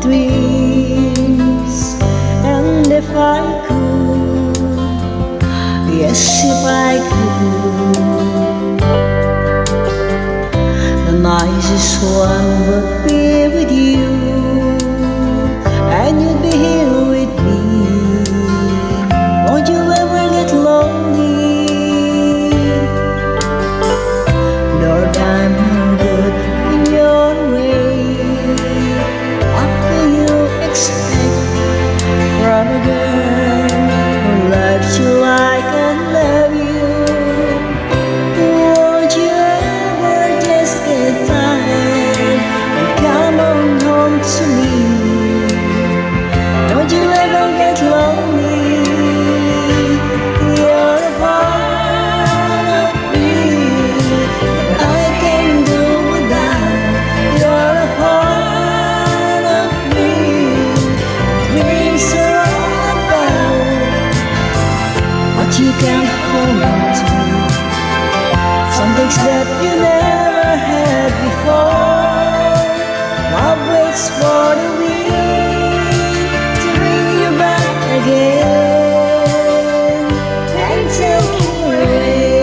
dreams. And if I could, yes, if I could, the nicest one would be with you, and you'd be here with me. Won't you ever get lonely? Lord, I'm no good in your way. What do you expect from a girl who loves you like I love you? Won't you ever just get tired and come on home to me? Don't you ever get lonely? You're a part of me that I can do without. You're a part of me. Dreams are all about what you can hold on to. Some things that you never had before. Love waits for the wind to bring you back again and take you away.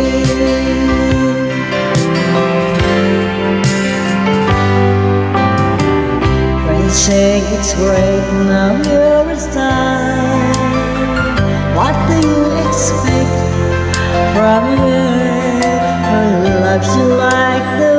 Friends say it's great, now you're a star. What do you expect from a girl who loves you like the